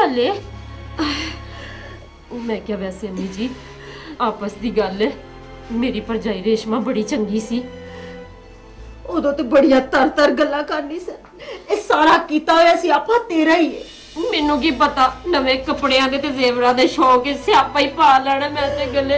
गल है? मैं क्या वैसे अम्मी जी आपस की गल है, मेरी भरजाई रेशमा बड़ी चंगी सी। उदों तो बड़िया तर तर गल्लां करनी सन। ये सारा कीता होया सियापा तेरा ही है। मैनू की पता नवे कपड़ियां दे ते जेवरां दे शौक स्यापा ही पा लेना मैं ते गले।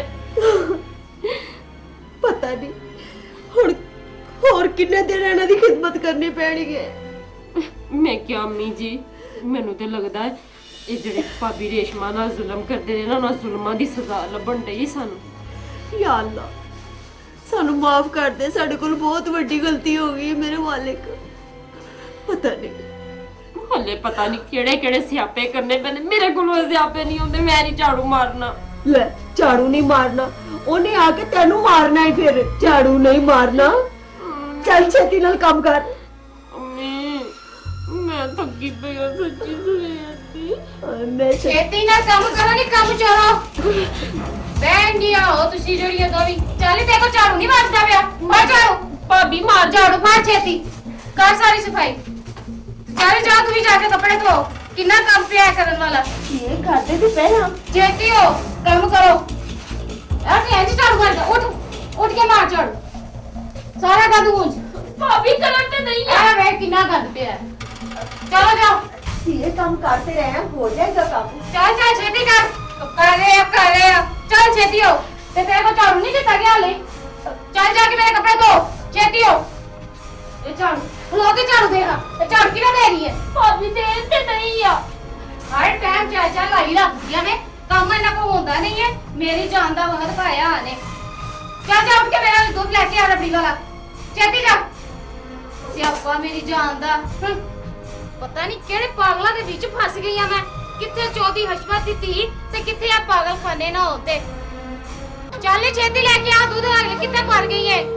पता नहीं हुण होर किन्ने दिन इन्हां दी खिदमत करनी पैनी है। मैं क्या अम्मी जी मैनू ते लगदा है ये जेड़े भाभी रेशमा नाल जुल्म करदे ने ना, उन्हां जुल्मां दी सजा लभण डई सानू। या अल्लाह सानू माफ कर दे, साडे कोल बहुत वड्डी गलती हो गई है मेरे मालिक। पता नहीं हले पता नहीं केड़े केड़े स्यापे करने पैंदे, मेरे कोलों स्यापे नहीं होंदे, मैं नहीं झाड़ू मारना। ले झाड़ू नहीं मारना, ओने आके तेनू मारना ही, फिर झाड़ू नहीं मारना। चल छेती नाल काम कर। अम्मी मैं थकी पई हां सच्ची सवेर मैं छेती नाल काम करो, नहीं काम चलो बहन जी। आओ तुसी जड़ियां दो भी चल, देखो झाड़ू नहीं मारदा पिया। मार झाड़ू भाभी मार झाड़ू मार, छेती कर सारी सफाई। चल जा तू भी जाके कपड़े धो, कितना काम पिया करन वाला। ये खाते भी पहला छेती हो काम करो। ऐसे ऐसे झाड़ू मार दे, उठ के मार झाड़ू सारा गंद गूंज। भाभी करन ते नहीं है। वे कितना गंद पिया है। चलो जाओ ये काम करते रहे हो जाएगा काम। चल चल छेती कर करे चल छेती हो। ते तेरे को झाड़ू नहीं देता क्या ले? चल जाके मेरे कपड़े धो, छेती हो। ये झाड़ू खलो के झाड़ू दे। हां झाड़ू किने दे रही है? भाभी दे ते नहीं है। हर टाइम चाचा लाई रखती है। मैं काम इना को होता नहीं है, मेरी जान दा वक्त पाया आने। चल जा उठ के मेरा दूध लेके आ रबड़ी वाला, छेती जा। सियापा मेरी जान दा। पता नहीं केड़े पागलों दे विच फस गई हां मैं। किथे चौथी हशमत दी थी ते किथे आ पागल खाने ना होते। चल छेती लेके आ दूध, किथे मर गई है?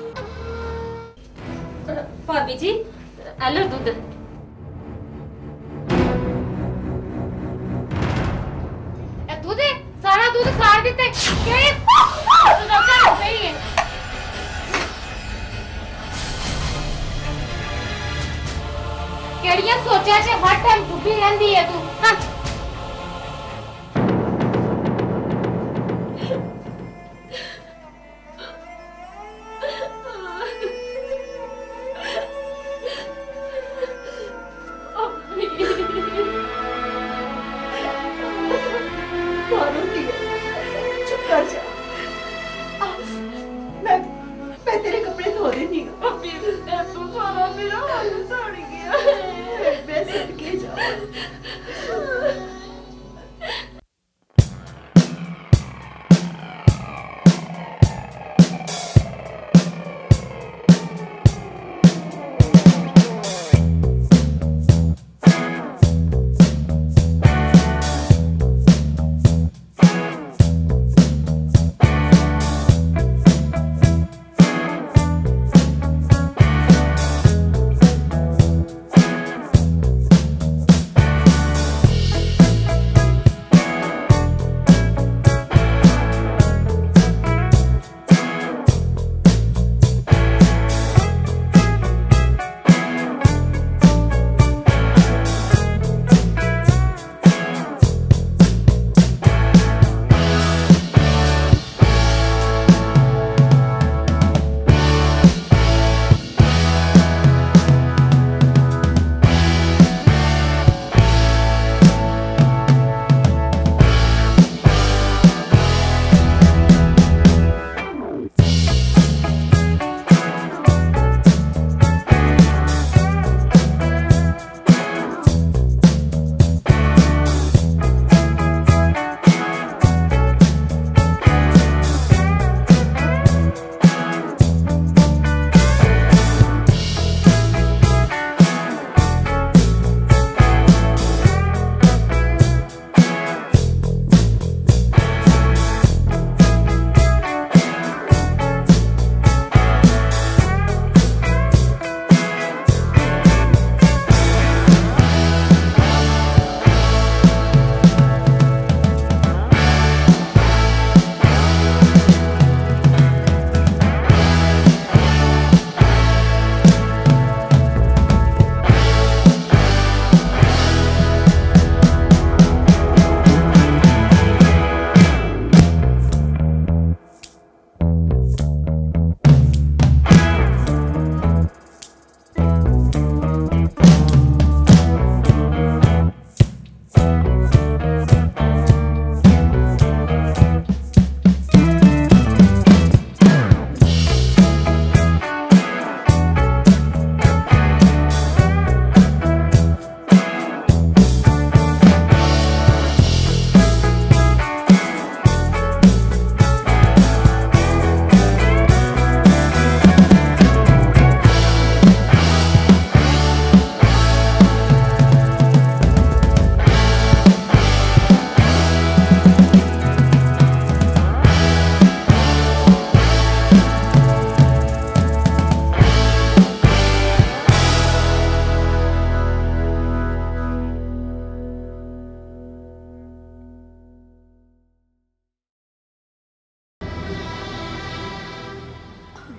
भाभी जी हेलो दूध। ए दूध सारा दूध साड़ दिते। केड़े डॉक्टर हो गई है? केड़ियां सोचा से हर टाइम डूबी रहंदी है तू। हां मैं तेरे कपड़े धो देनी हूं। अभी तो सारा मेरा हाल सड़ गया है। मैं सदके जाऊं।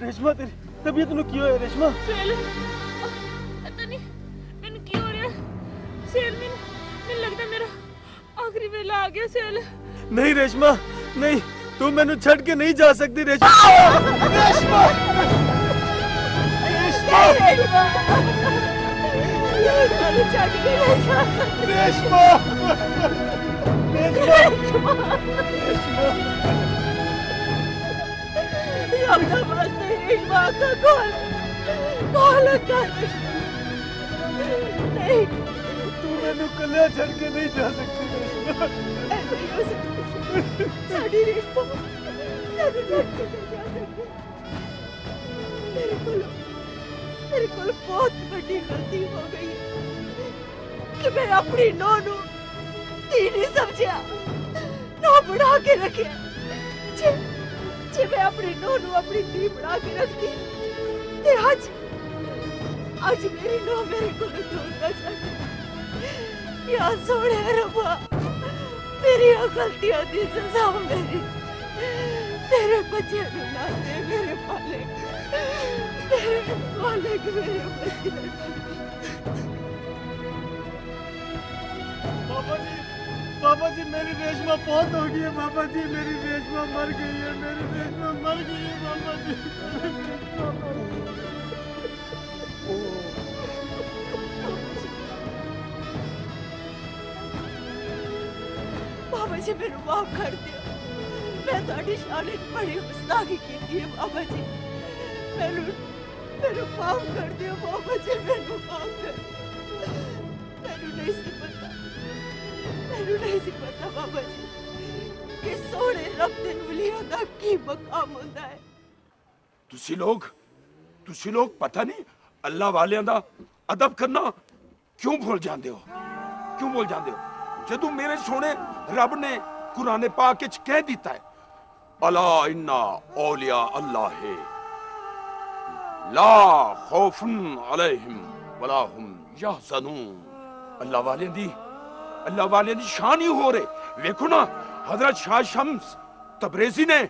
रेशमा तेरी तबीयत नु की होया रेशमा? सेल पता नहीं मैंने की हो रहा सेल मैंने लगता मेरा आखिरी वेला आ गया सेल। नहीं रेशमा नहीं, तू मैनू छड़ के नहीं जा सकती रेशमा। रेशमा रेशमा रेशमा रेशमा अपना वास्ते रेशमा का कॉल कर नहीं, तू मैनू कल्ला छड़ के नहीं जा सकती रेशमा। ऐसे ही हो सकता साड़ी रेशमा साड़ी छड़ के नहीं जा सकती। मेरे को बहुत बड़ी गलती हो गई है कि मैं अपनी नौ नू धी नहीं समझा, नौ बढ़ा के रखे। जे मैं अपनी नौ नू अपनी धी बढ़ा के रखती ते आज मेरी नौ मेरे को दूर ना जाती। या सोने रब्बा मेरी गलतियां दी सजा मेरे बच्चे नू ना दे, मेरे मालिक मेरे बच्चे। बाबा जी मेरी रेशमा बहुत हो गई है। बाबा जी मेरी रेशमा मर गई है, मेरी रेशमा मर गई है बाबा जी। बाबा जी मेरे माफ कर दियो, मैं ताड़ी शान बड़ी गुस्ताखी की है बाबा जी। मेरे माफ कर दियो बाबा जी, मेरे माफ कर। मैनू नहीं सी पता बाबा जी कि सोने रब दे वलियां दा की मकाम हुंदा है। तुसी लोग पता नहीं अल्लाह वालियां दा अदब करना क्यों भूल जाते हो? क्यों भूल जाते हो जदों मेरे सोने रब ने कुरान पाक विच कह दिता है अला इन्ना औलिया अल्लाह है ला खौफुन अलैहिम वला हुम यहज़नून। अल्लाह वाले दी शान ही हो रहे। देखो ना हजरत शाह शम्स तबरेज़ी ने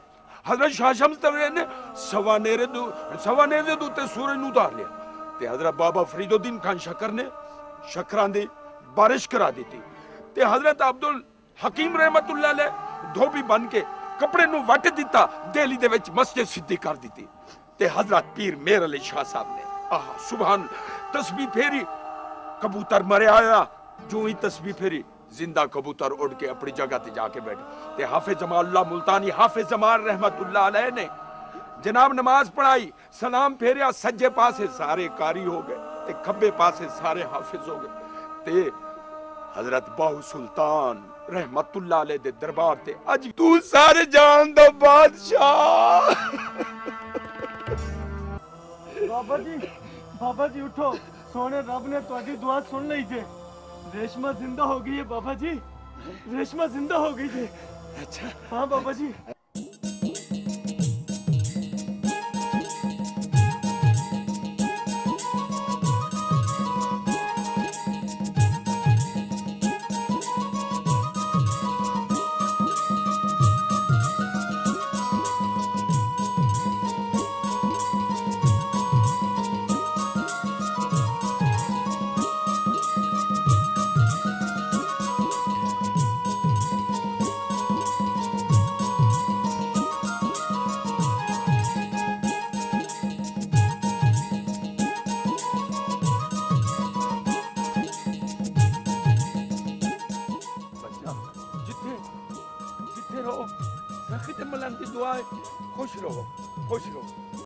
सवानेरे दे उत्ते सूरज नूं उतार लिया ते हजरत बाबा फरीदुद्दीन खान शक्कर ने शक्करां दी बारिश करा दी थी ते हजरत अब्दुल हकीम रहमतुल्लाह अलैह धोबी बन के कपड़े नूं वट दिता, दिल्ली दे विच मस्जिद सिद्धी कर दी ते हजरत पीर मेहर अली शाह साहब ने आहा सुभान तस्बीह फेरी, कबूतर मरिया आया जो ही तस्बीह फेरी जिंदा कबूतर उड़ के अपनी जगह ते जाके बैठे ते हाफिज जमालुल्लाह मुल्तानी हाफिज जमाल रहमतुल्लाह अलैह ने जनाब नमाज पढ़ाई, सलाम फेरिया, सज्जे पासे सारे कारी हो गए ते खब्बे पासे सारे हाफिज हो गए ते हजरत बाहू सुल्तान रहमतुल्लाह अलैह दे दरबार ते अज तू सारे जान दा बादशाह। बाबा जी उठो, सोने रब ने तुम्हारी दुआ सुन ली थे। रेशमा जिंदा हो गई है बाबा जी, रेशमा जिंदा हो गई थी। अच्छा हाँ बाबा जी। जिथे रहो रखते मलन की दुआ है, खुश रहो खुश रहो।